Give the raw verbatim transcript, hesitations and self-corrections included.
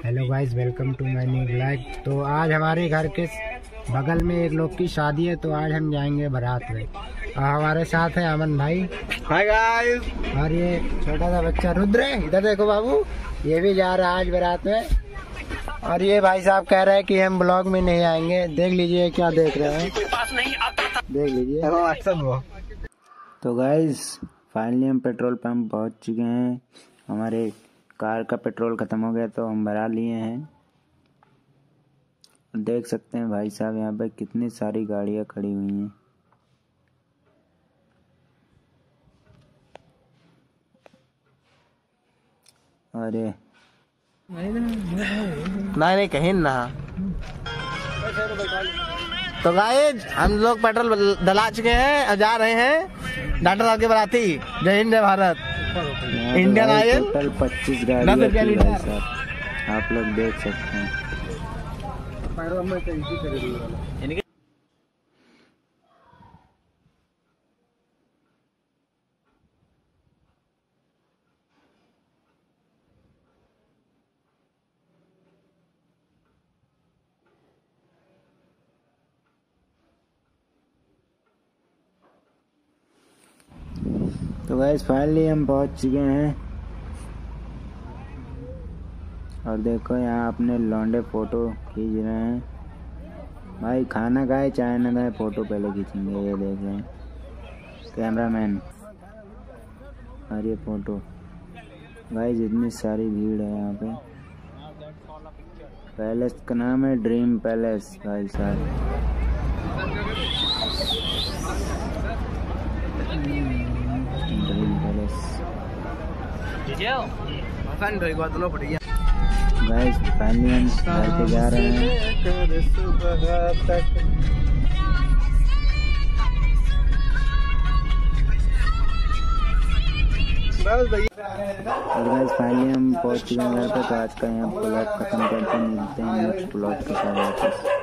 Hello guys, welcome to my new blog. तो आज हमारे घर के बगल में एक लोग की शादी है, तो आज हम जाएंगे बारात में। और हमारे साथ है अमन भाई। Hi guys. और ये छोटा सा बच्चा रुद्र है, इधर देखो बाबू, ये भी जा रहा है आज बारात में। और ये भाई साहब कह रहे हैं कि हम ब्लॉग में नहीं आएंगे। देख लीजिए क्या देख रहे हैं, देख लीजिए। तो गाइस फाइनली हम पेट्रोल पंप पहुंच चुके हैं। हमारे कार का पेट्रोल खत्म हो गया तो हम भरा लिए हैं। देख सकते हैं भाई साहब यहाँ पे कितनी सारी गाड़ियाँ खड़ी हुई हैं। अरे नहीं नहीं कहीं ना। तो गाइस हम लोग पेट्रोल डला चुके हैं और जा रहे हैं डॉक्टर साहब के बराती। जय हिंद जय भारत। इंडियन ऑयल टोटल पच्चीस गाड़ियाँ आप लोग देख सकते हैं। तो गाइस फाइनली हम पहुंच चुके हैं। और देखो यहाँ अपने लौंडे फोटो खींच रहे हैं। भाई खाना खाए चाय न खाए फोटो पहले खींचेंगे। ये देख रहे हैं कैमरामैन। और ये फोटो भाई जितनी सारी भीड़ है यहाँ पे। पैलेस का नाम है ड्रीम पैलेस भाई साहब। गाइस फाइनली हम घर पे जा रहे हैं। और गाइस फाइनली हम पहुंच चुके हैं घर पे। तो आज का यहाँ ब्लॉग खत्म करते हैं, मिलते हैं नेक्स्ट ब्लॉग के साथ।